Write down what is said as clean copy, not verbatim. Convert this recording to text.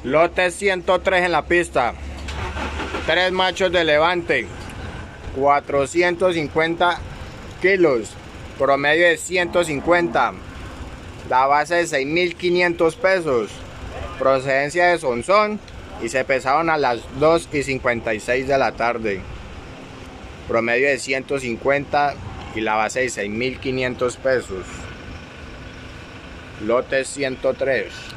Lote 103 en la pista. 3 machos de levante. 450 kilos. Promedio de 150. La base de 6.500 pesos. Procedencia de Sonsón. Y se pesaron a las 2:56 de la tarde. Promedio de 150 y la base de 6.500 pesos. Lote 103.